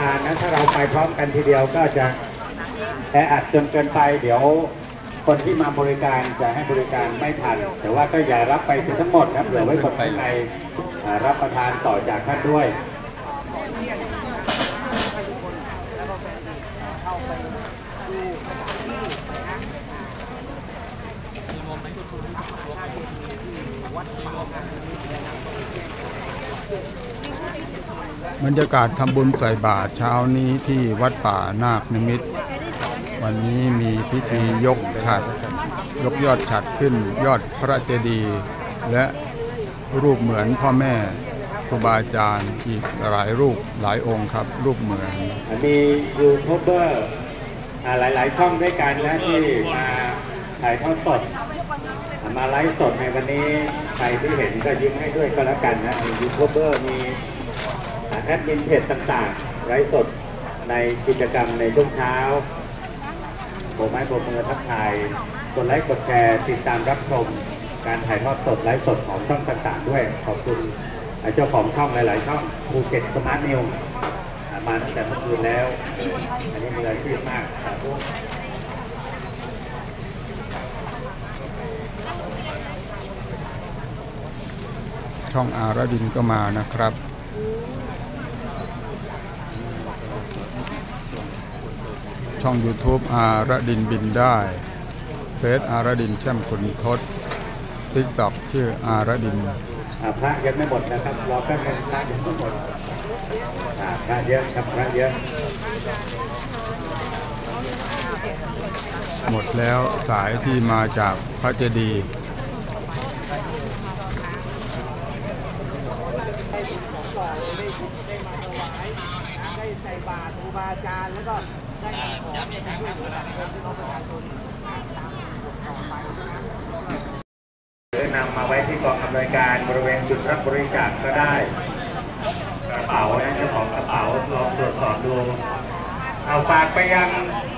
านนะถ้าเราไปพร้อมกันทีเดียวก็จะแออัดจนเกินไปเดี๋ยวคนที่มาบริการจะให้บริการไม่ทันแต่ว่าก็อย่ารับไปทั้งหมดนะเผื่อไว้คนในรับประทานต่อจากท่านด้วยบรรยากาศทำบุญใส่บาตรเช้านี้ที่วัดป่านาคนิมิตรวันนี้มีพิธียกฉัตรยกยอดฉัตรขึ้นยอดพระเจดีย์และรูปเหมือนพ่อแม่ครูบาอาจารย์อีกหลายรูปหลายองค์ครับรูปเหมือนมียูทูบเบอร์หลายๆช่องด้วยกันนะที่มาถ่ายทอดสดมาไลฟ์สดในวันนี้ใครที่เห็นก็ยิ้มให้ด้วยก็แล้วกันนะมียูทูบเบอร์มีแอดมินเพจต่างๆไลฟ์สดในกิจกรรมในช่วงเช้าโบกไม้โบกมือทักทายกดไลค์กดแชร์ติดตามรับชมการถ่ายทอดสดไลฟ์สดของช่องต่างๆด้วยขอบคุณเจ้าของช่องหลายๆช่องภูเก็ตสมาร์ทนิวมาตั้งแต่เมื่อคืนแล้วอันนี้มืออาชีพมากช่องอาราดินก็มานะครับช่อง YouTube อาราดินบินได้เฟซอาราดินแช่มขุนทศTikTok ชื่ออาราดินพระยังไม่หมดนะครับรอแป๊บนึงพระยังไม่หมดพระเยอะครับพระเยอะหมดแล้วสายที่มาจากพระเจดีย์ได้ใส่บาตรครูบาอาจารย์แล้วก็ได้ของที่ช่วยเหลือพี่น้องประชาชนหรือนำมาไว้ที่กองอำนวยการบริเวณจุดรับบริจาคก็ได้กระเป๋านะเจ้าของกระเป๋าลองตรวจสอบดูเอาฝากไปยัง